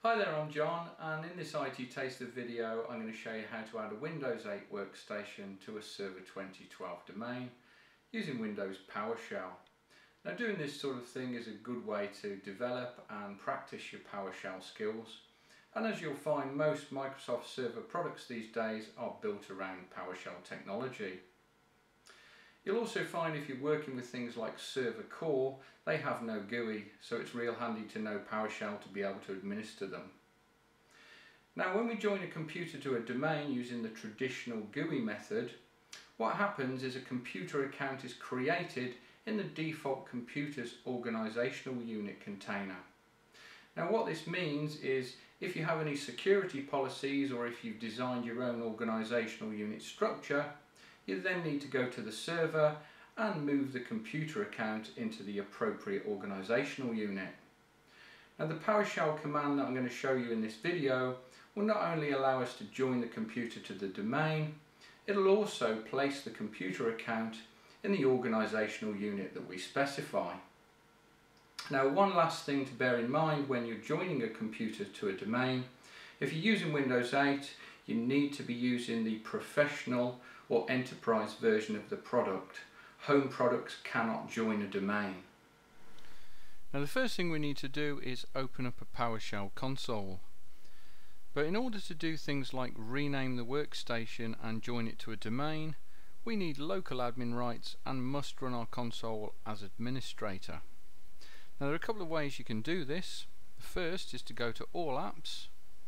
Hi there, I'm John, and in this IT Taster video I'm going to show you how to add a Windows 8 workstation to a Server 2012 domain using Windows PowerShell. Now, doing this sort of thing is a good way to develop and practice your PowerShell skills, and as you'll find, most Microsoft Server products these days are built around PowerShell technology. You'll also find if you're working with things like Server Core, they have no GUI, so it's real handy to know PowerShell to be able to administer them. Now, when we join a computer to a domain using the traditional GUI method, what happens is a computer account is created in the default computer's organisational unit container. Now, what this means is if you have any security policies or if you've designed your own organisational unit structure, you then need to go to the server and move the computer account into the appropriate organisational unit. Now, the PowerShell command that I'm going to show you in this video will not only allow us to join the computer to the domain, it'll also place the computer account in the organisational unit that we specify. Now, one last thing to bear in mind when you're joining a computer to a domain: if you're using Windows 8, you need to be using the professional or enterprise version of the product. Home products cannot join a domain. Now, the first thing we need to do is open up a PowerShell console. But in order to do things like rename the workstation and join it to a domain, we need local admin rights and must run our console as administrator. Now, there are a couple of ways you can do this. The first is to go to All Apps,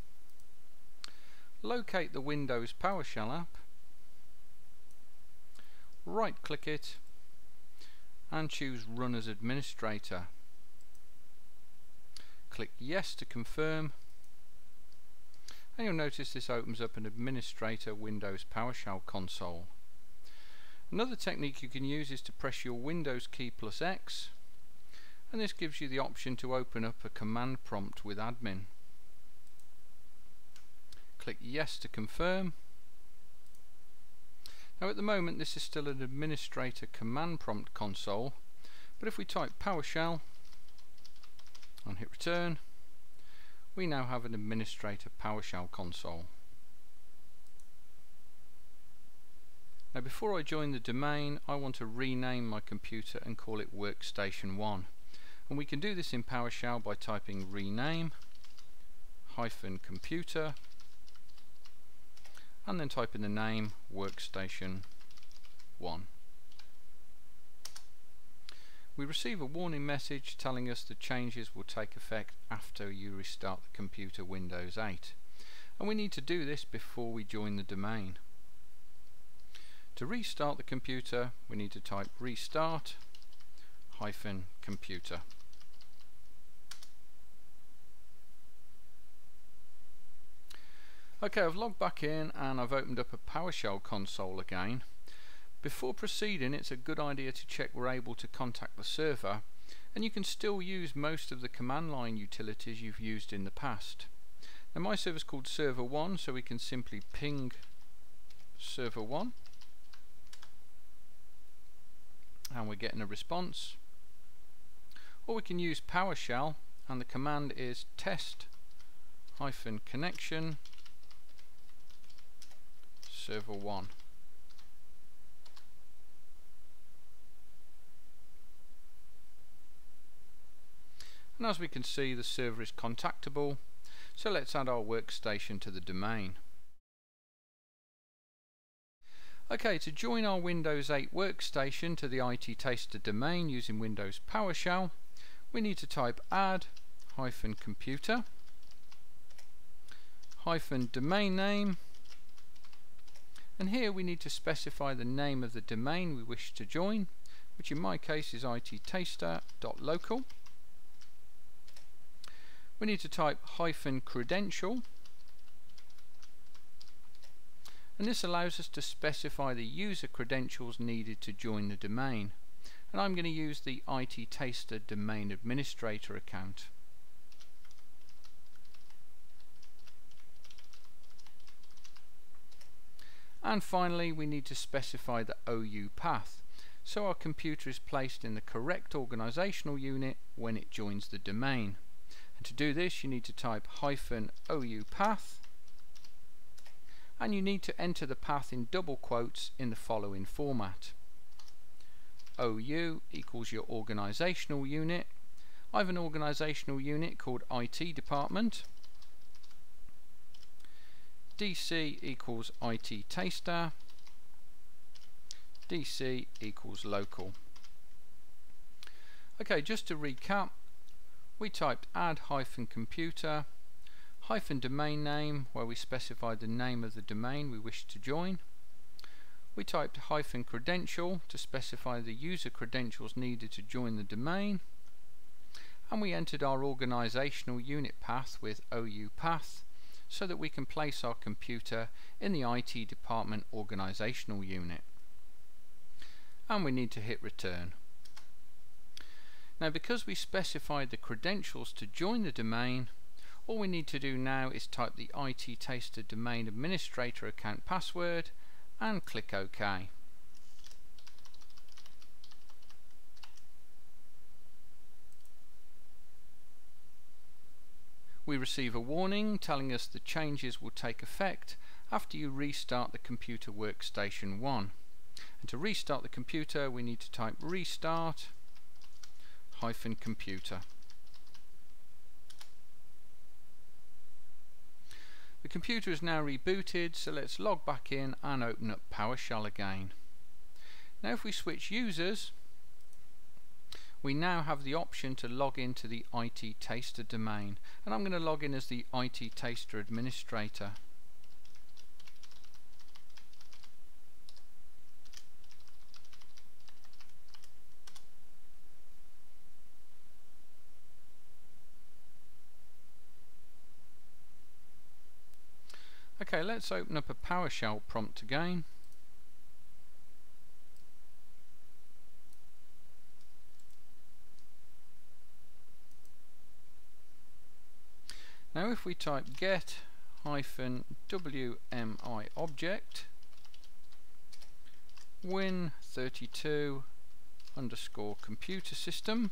locate the Windows PowerShell app, right click it and choose Run as Administrator. Click Yes to confirm, and you'll notice this opens up an Administrator Windows PowerShell console. Another technique you can use is to press your Windows key plus X, and this gives you the option to open up a command prompt with admin. Click Yes to confirm. Now, at the moment this is still an administrator command prompt console, but if we type PowerShell and hit return, we now have an administrator PowerShell console. Now, before I join the domain, I want to rename my computer and call it Workstation 1, and we can do this in PowerShell by typing rename -computer and then type in the name Workstation 1. We receive a warning message telling us the changes will take effect after you restart the computer Windows 8, and we need to do this before we join the domain. To restart the computer, we need to type restart-computer. Okay, I've logged back in and I've opened up a PowerShell console again. Before proceeding, it's a good idea to check we're able to contact the server, and you can still use most of the command line utilities you've used in the past. Now, my server is called Server 1, so we can simply ping Server 1 and we're getting a response. Or we can use PowerShell and the command is test-connection Server 1. And as we can see, the server is contactable, so let's add our workstation to the domain. Okay, to join our Windows 8 workstation to the IT Taster domain using Windows PowerShell, we need to type add-computer -domain name, and here we need to specify the name of the domain we wish to join, which in my case is ittaster.local. We need to type -credential, and this allows us to specify the user credentials needed to join the domain, and I'm going to use the ittaster domain administrator account. And finally, we need to specify the OU path, so our computer is placed in the correct organisational unit when it joins the domain. To do this, you need to type -ou path, and you need to enter the path in double quotes in the following format. OU equals your organisational unit. I have an organisational unit called IT department. DC equals IT taster. DC equals local. Okay, just to recap, we typed add-computer -domain name, where we specified the name of the domain we wish to join. We typed -credential to specify the user credentials needed to join the domain, and we entered our organisational unit path with OU path so that we can place our computer in the IT department organisational unit. And we need to hit return. Now, because we specified the credentials to join the domain, all we need to do now is type the ittaster domain administrator account password and click OK. We receive a warning telling us the changes will take effect after you restart the computer workstation 1. And to restart the computer, we need to type restart -computer. The computer is now rebooted, so let's log back in and open up PowerShell again. Now if we switch users, we now have the option to log into the ittaster domain, and I'm going to log in as the ittaster administrator. Okay, let's open up a PowerShell prompt again. Now if we type get-wmi object win32_computer system,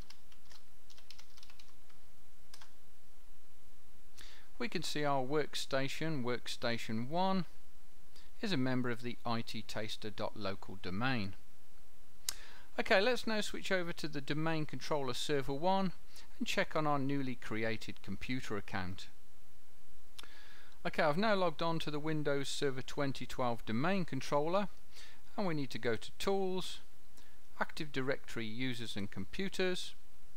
we can see our workstation 1 is a member of the ittaster.local domain. Okay, let's now switch over to the domain controller server 1 and check on our newly created computer account. Okay, I've now logged on to the Windows Server 2012 domain controller, and we need to go to Tools, Active Directory Users and Computers.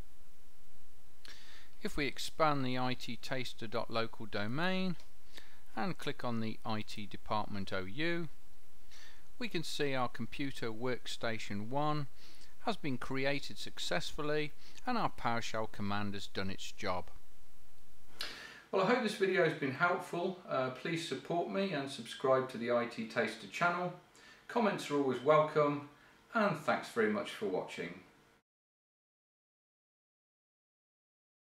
If we expand the ittaster.local domain and click on the IT department OU, we can see our computer workstation 1 has been created successfully and our PowerShell command has done its job. Well, I hope this video has been helpful. Please support me and subscribe to the ittaster channel. Comments are always welcome, and thanks very much for watching.